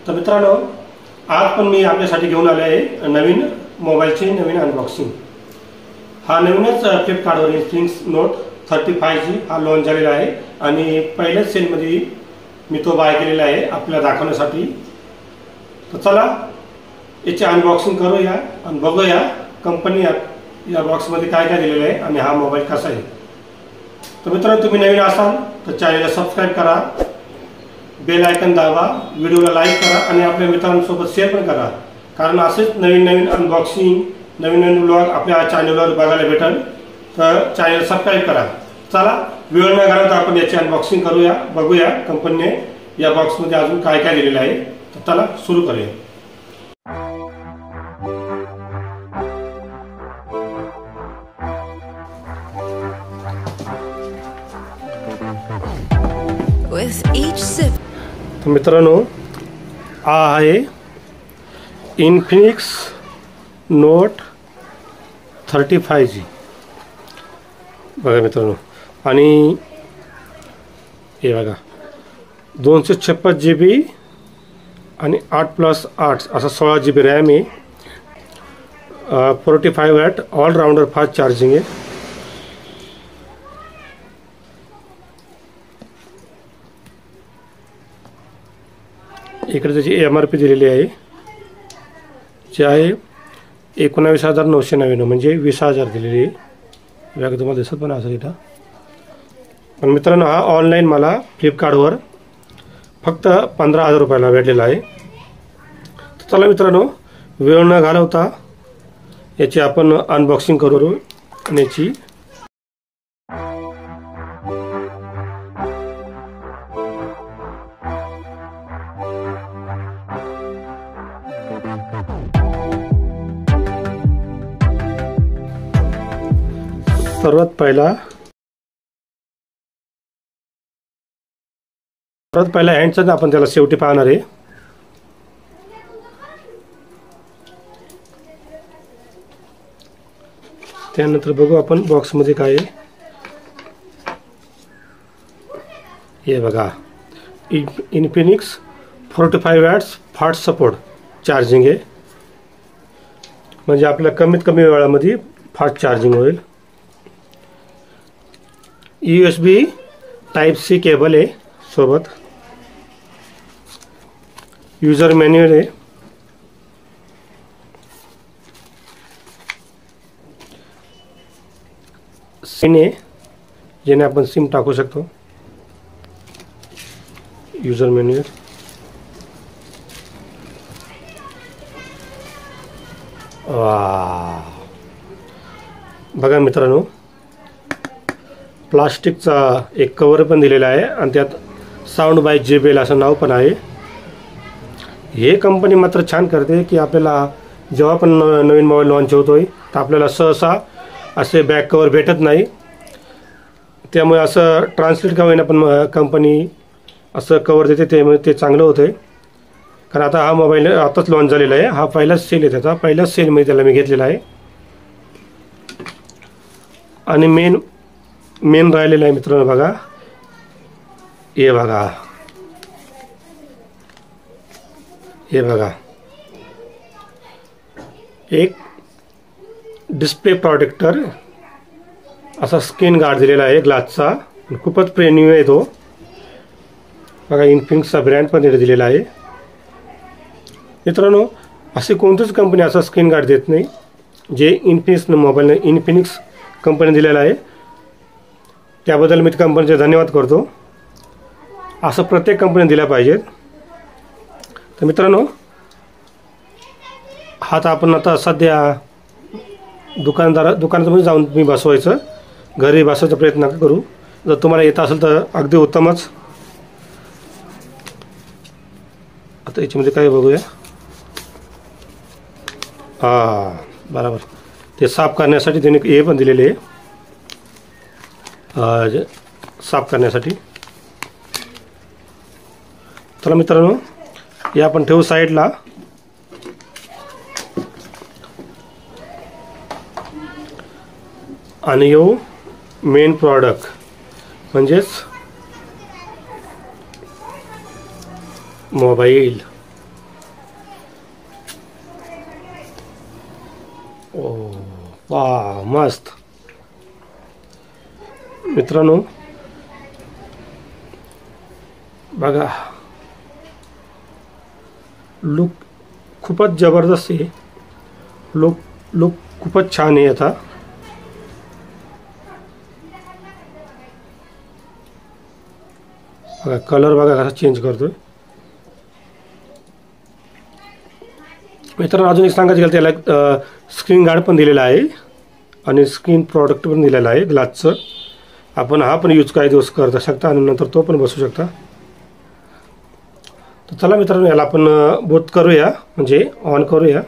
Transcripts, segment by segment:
तर मित्रांनो, आज पण मी आपल्यासाठी घेऊन आले आहे नवीन मोबाईलची नवीन अनबॉक्सिंग। हा नवीनच फ्लिपकार्टवर इन्फिनिक्स नोट 35G हा लॉन्च झालेला आहे आणि पहिल्याच सेलमध्ये मी तो बाय केलेला आहे आपल्याला दाखवण्यासाठी। तर चला याची अनबॉक्सिंग करूया आणि बघूया कंपनी या बॉक्समध्ये काय काय दिलेलं आहे आणि हा मोबाईल कसा आहे। तर मित्रांनो, तुम्ही नवीन असाल तर चॅनलला सबस्क्राइब करा, बेल आयकन दाबा, व्हिडिओला लाईक करा आणि आपल्या मित्रांसोबत शेअर पण करा, कारण असेच नवीन नवीन अनबॉक्सिंग नवीन नवीन व्लॉग आपल्या चॅनलवर बघायला भेटेल। तर चॅनल सबस्क्राइब करा। चला वेळ न घालवता आपण याची अनबॉक्सिंग करूया, बघूया कंपनीने या बॉक्समध्ये अजून काय काय दिलेलं आहे। तर चला सुरू करूया। तर मित्रांनो, हा आहे इन्फिनिक्स नोट 35G बघा मित्रांनो। आणि हे बघा 256 GB आणि 8+8 असा 16 GB रॅम आहे। 45 वॅट ऑलराऊंडर फास्ट चार्जिंग आहे। इकडे त्याची MRP दिलेली आहे, जे आहे 19,999 म्हणजे 20,000 दिलेली आहे। बघा तुम्हाला दिसत पण असेल इथं। पण मित्रांनो, हा ऑनलाईन मला फ्लिपकार्टवर फक्त 15,000 रुपयाला भेटलेला आहे। तर चला मित्रांनो, वेळ न घालवता याची आपण अनबॉक्सिंग करू आणि याची सर्वात पहिला हँडचा आपण त्याला शेवटी पाहणार आहे। त्यानंतर बघू आपण बॉक्समध्ये काय आहे। हे बघा, Infinix 45 watts fast support charging आहे, म्हणजे आपल्या कमीत कमी वेळामध्ये फास्ट चार्जिंग होईल। USB Type-C केबल आहे सोबत। यूजर मॅन्युअल आहे। सिम आहे, ज्याने आपण सिम टाकू शकतो। यूजर मॅन्युअल बघा मित्रांनो, प्लास्टिकचा एक कवर पण दिलेला आहे आणि त्यात साऊंड बाय JBL असं नाव पण आहे। हे कंपनी मात्र छान करते की आपल्याला जेव्हा पण नवीन मोबाईल लॉन्च होतोय तर आपल्याला सहसा असे बॅक कवर भेटत नाही, त्यामुळे असं ट्रान्सलेट का होईना पण कंपनी असं कवर देते, त्यामुळे ते चांगलं होतं। कारण आता हा मोबाईल आताच लॉन्च झालेला आहे, हा पहिलाच सेल आहे त्याचा, पहिल्याच सेलमध्ये त्याला मी घेतलेला आहे। आणि मेन राहिलेला आहे मित्रांनो, बघा हे बघा, हे बघा एक डिस्प्ले प्रोटेक्टर असा स्क्रीन गार्ड दिलेला आहे ग्लासचा, खूपच प्रीमियम आहे तो। बघा इन्फिनिक्सचा ब्रँड पण दिलेला आहे मित्रांनो। अशी कोणतीच कंपनी असा स्क्रीन गार्ड देत नाही जे इन्फिनिक्स कंपनी दिलेला आहे, त्याबद्दल मी कंपनीचे धन्यवाद करतो। असं प्रत्येक कंपनी दिल्या पाहिजेत। तर मित्रांनो, हा तर आपण आता सध्या दुकानामध्ये जाऊन मी बसवायचं, घरी बसवायचा प्रयत्न नका करू। जर तुम्हाला येत असेल तर अगदी उत्तमच। आता याच्यामध्ये काय बघूया। बरोबर, ते साफ करण्यासाठी त्यांनी हे पण दिलेले आहे, साफ करण्यासाठी। चला मित्रांनो, हे आपण ठेवू साईडला। आणि येऊ मेन प्रॉडक्ट म्हणजेच मोबाईल। वा मस्त मित्रांनो, बघा लुक खूपच जबरदस्त आहे. लुक खूपच छान आहे. आता बघा कलर बघा कसा चेंज करतोय. मित्रांनो अजून एक सांगायचं गेलं त्याला स्क्रीन गार्ड पण दिलेला आहे आणि स्क्रीन प्रोडक्ट पण दिलेला आहे ग्लासचं. आपण हा पण यूज काही दिवस करता शकता आणि नंतर तो पण बसू शकता. तर चला मित्रांनो याला आपण बोट करूया, म्हणजे ऑन करूया.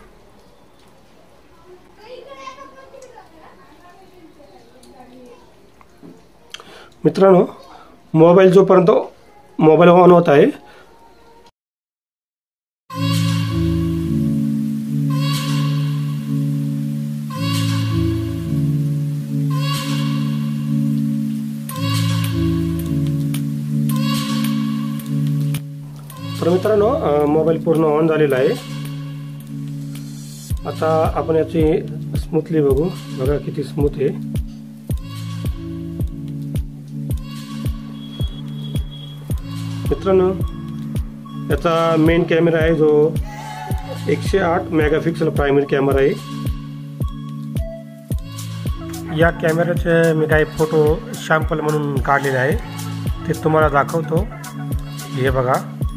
मित्रांनो जोपर्यंत मोबाईल ऑन होत आहे तर मित्रांनो मोबाईल पूर्ण ऑन झालेला आहे. आता आपण याची स्मूथली बघू. बघा किती स्मूथ आहे. मित्रांनो याचा मेन कॅमेरा आहे जो 108 मेगापिक्सल प्रायमरी कॅमेरा आहे. या कॅमेऱ्याचे मी काही फोटो सॅम्पल म्हणून काढलेले आहे, ते तुम्हाला दाखवतो. हे बघा.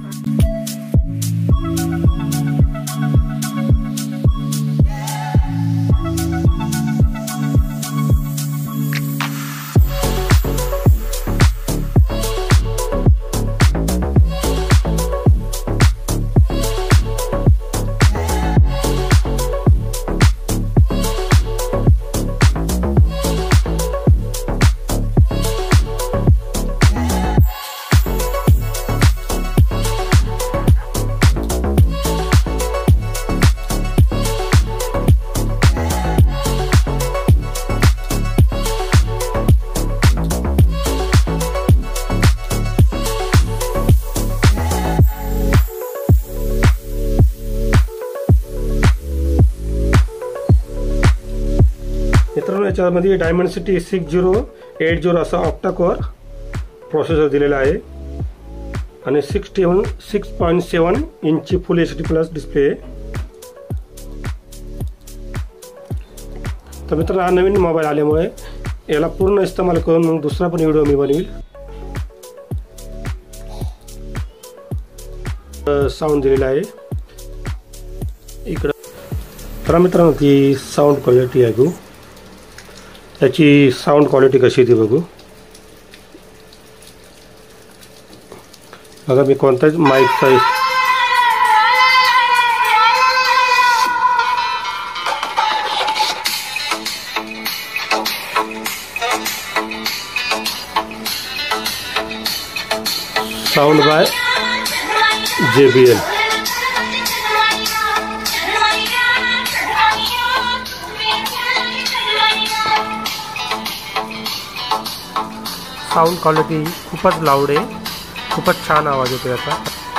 मित्रांनो याच्यामध्ये डायमेन्सिटी 6080 असा ऑक्टा कोर प्रोसेसर दिलेला आहे आणि 6.7 इंची फुल HD प्लस डिस्प्ले आहे. तर मित्रांनो हा नवीन मोबाईल आल्यामुळे याला पूर्ण इस्तेमाल करून मग दुसरा पण व्हिडिओ मी बनवेल. साऊंड दिलेला आहे इकडं. तर मित्रांनो ती साऊंड क्वालिटी आहे बघू. त्याची साऊंड क्वालिटी कशी ती बघू. बघा मी कोणताच माईकचा sound by JBL. Sound quality खूपच लाऊड आहे, खूपच छान आवाज येतो याचा.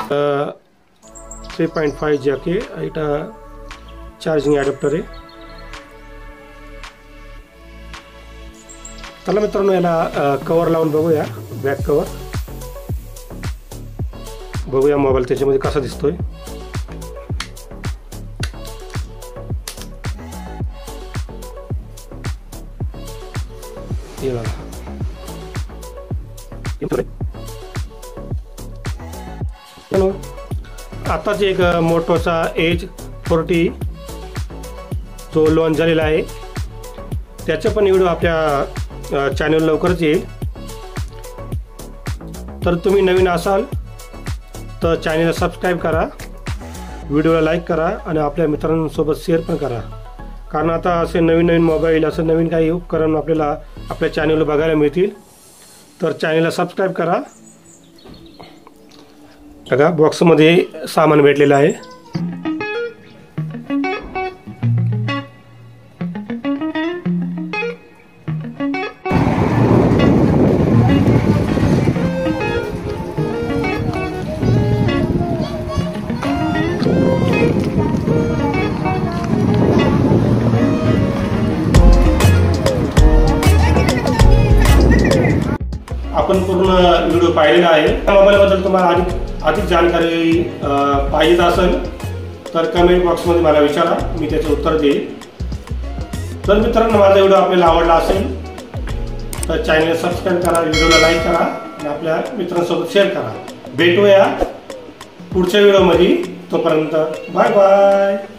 3.5 जॅक आहे, इटा चार्जिंग ॲडॅप्टर आहे. चला मित्रांनो याला कवर लावून बघूया, बॅक कवर बघूया मोबाईल त्याच्यामध्ये कसा दिसतोय. हे बघा आताच एक मोटोचा एज 40 जो लॉन्च झालेला आहे त्याचा पण व्हिडिओ आपल्या चॅनल लवकरच येईल. तर तुम्ही नवीन असाल तर चॅनलला सबस्क्राईब करा, व्हिडिओला लाईक करा आणि आपल्या मित्रांसोबत शेअर पण करा. कारण आता असे नवीन नवीन मोबाईल, असं नवीन काही उपकरण आपल्याला आपल्या चॅनलवर बघायला मिळतील. तर चॅनलला सबस्क्राईब करा. बघा बॉक्समध्ये सामान भेटलेलं आहे. आपण पूर्ण व्हिडिओ पाहिलेला आहे. या मोबाईलबद्दल तुम्हाला अधिक जानकारी पाहिजे असेल तर कमेंट बॉक्समध्ये मला विचारा, मी त्याचे उत्तर देईन. तर मित्रांनो, माझा व्हिडिओ आपल्याला आवडला असेल तर चॅनल सबस्क्राईब करा, व्हिडिओला लाईक करा आणि आपल्या मित्रांसोबत शेअर करा. भेटूया पुढच्या व्हिडिओमध्ये. तोपर्यंत बाय बाय.